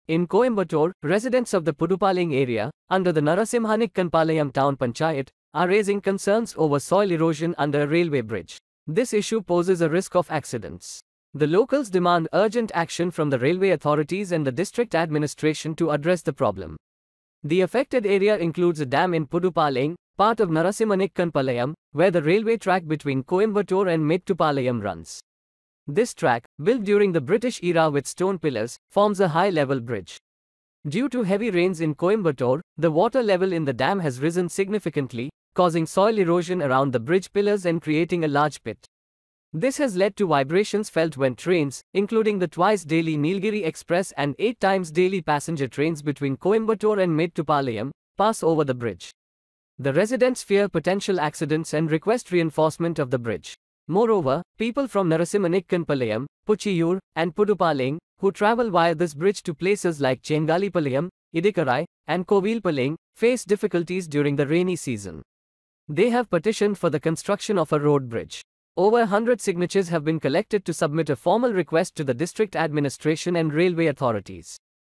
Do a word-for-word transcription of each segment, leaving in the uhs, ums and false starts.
In Coimbatore, residents of the Pudupalayam area, under the Narasimhanikkanpalayam town panchayat, are raising concerns over soil erosion under a railway bridge. This issue poses a risk of accidents. The locals demand urgent action from the railway authorities and the district administration to address the problem. The affected area includes a dam in Pudupalayam, part of Narasimhanikkanpalayam, where the railway track between Coimbatore and Mettupalayam runs. This track, built during the British era with stone pillars, forms a high-level bridge. Due to heavy rains in Coimbatore, the water level in the dam has risen significantly, causing soil erosion around the bridge pillars and creating a large pit. This has led to vibrations felt when trains, including the twice-daily Nilgiri Express and eight times daily passenger trains between Coimbatore and Mettupalayam, pass over the bridge. The residents fear potential accidents and request reinforcement of the bridge. Moreover, people from Narasimhanikkanpalayam, Puchiyur, and Pudupalayam, who travel via this bridge to places like Chengalipallayam, Idikarai, and Kovilpalayam, face difficulties during the rainy season. They have petitioned for the construction of a road bridge. Over one hundred signatures have been collected to submit a formal request to the district administration and railway authorities.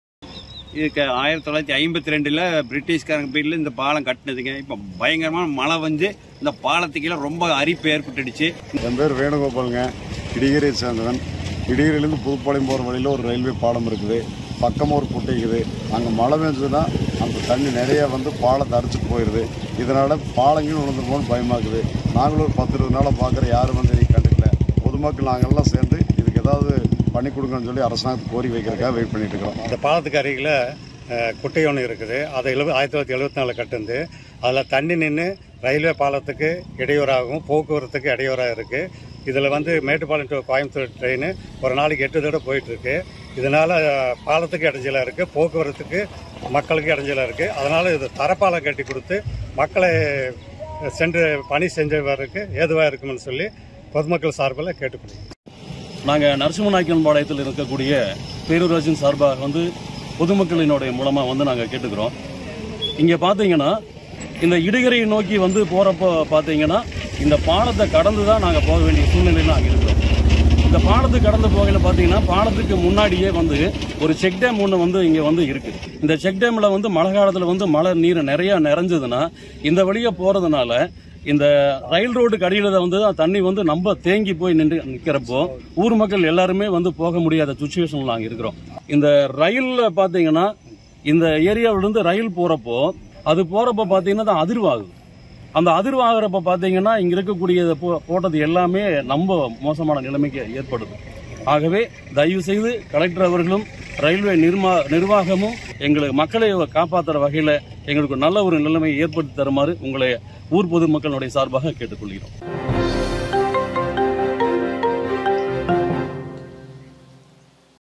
இதுக்கு ஆயிரத்தி தொள்ளாயிரத்தி ஐம்பத்தி ரெண்டுல பிரிட்டிஷ்காரங்க பீரியட்ல இந்த பாலம் கட்டினதுங்க. இப்போ பயங்கரமான மழை வந்து இந்த பாலத்துக்கு ரொம்ப அரிப்பு ஏற்பட்டுடுச்சு. என் பேர் வேணுகோபாலுங்க, இடிகிரியை சேர்ந்தவன். இடிகிரியிலேருந்து புதுப்பாளையம் போகிற வழியில் ஒரு ரயில்வே பாலம் இருக்குது. பக்கமாக ஒரு குட்டை இருக்குது. அங்கே மழை பெஞ்சதுன்னா அந்த தண்ணி நிறைய வந்து பாலத்தை அரிச்சிட்டு போயிடுது. இதனால் பாலங்களும் விழுந்துருமோன்னு பயமாக்குது. நாங்களும் ஒரு பத்து இருபது நாளாக பார்க்குற யாரும் வந்து இதை கண்டுக்கல. பொதுமக்கள் நாங்கள்லாம் சேர்ந்து இதுக்கு ஏதாவது பண்ணி கொடுங்கன்னு சொல்லி அரசாங்கத்துக்கு கோரி வைக்கிறதுக்காக வெயிட் பண்ணிட்டு இருக்கிறோம். இந்த பாலத்துக்கு அருகில் குட்டை ஒன்று இருக்குது. அதை எழுபது ஆயிரத்தி தொள்ளாயிரத்தி எழுபத்தி நாலில் கட்டுந்து அதில் தண்ணி நின்று ரயில்வே பாலத்துக்கு இடையூறாகவும் போக்குவரத்துக்கு இடையூறாக இருக்குது. இதில் வந்து மேட்டுப்பாளையம் டு கோயம்புத்தூர் ட்ரெயின் ஒரு நாளைக்கு எட்டு தடவை போயிட்டுருக்கு. இதனால் பாலத்துக்கு இடைஞ்சலாக இருக்குது, போக்குவரத்துக்கு மக்களுக்கு இடைஞ்சலாக இருக்குது. அதனால் இது தரப்பாலம் கட்டி கொடுத்து மக்களை சென்று பணி செஞ்சவருக்கு ஏதுவாக இருக்குமென்னு சொல்லி பொதுமக்கள் சார்பில் கேட்டுக்கொள்ளும். நாங்கள் நரசிம்மநாயக்கன்பாளையத்தில் இருக்கக்கூடிய பேரூராட்சியின் சார்பாக வந்து பொதுமக்களினுடைய மூலமாக வந்து நாங்கள் கேட்டுக்கிறோம். இங்கே பார்த்தீங்கன்னா இந்த இடுகரையை நோக்கி வந்து போகிறப்போ பார்த்தீங்கன்னா இந்த பாலத்தை கடந்து தான் நாங்கள் போக வேண்டிய சூழ்நிலையில் நாங்கள் இருக்கிறோம். இந்த பாலத்தை கடந்து போகையில் பார்த்தீங்கன்னா பாலத்துக்கு முன்னாடியே வந்து ஒரு செக் டேம் ஒன்று வந்து இங்கே வந்து இருக்குது. இந்த செக் டேமில் வந்து மழை காலத்தில் வந்து மழை நீர் நிறையா நிறைஞ்சதுன்னா இந்த வழியாக போகிறதுனால இந்த ரயில் ரோடுக்கு அடியில் வந்து தண்ணி வந்து நம்ம தேங்கி போய் நின்று நிற்கிறப்போ ஊர் மக்கள் எல்லாருமே வந்து போக முடியாத சுச்சுவேஷன்ல நாங்கள் இருக்கிறோம். இந்த ரயில்ல பாத்தீங்கன்னா இந்த ஏரியாவிலிருந்து ரயில் போறப்போ அது போறப்ப பாத்தீங்கன்னா அதிர்வாகுது. அந்த அதிர்வாகிறப்ப பாத்தீங்கன்னா இங்க இருக்கக்கூடிய போட்டது எல்லாமே ரொம்ப மோசமான நிலைமைக்கு ஏற்படுது. ஆகவே தயவு செய்து கலெக்டர் அவர்களும் ரயில்வே நிர்மா நிர்வாகமும் எங்களுக்கு மக்களை காப்பாற்றுற வகையில் எங்களுக்கு நல்ல ஒரு நிலைமையை ஏற்படுத்தி தருமாறு உங்களை ஊர் பொதுமக்களுடைய சார்பாக கேட்டுக்கொள்கிறோம்.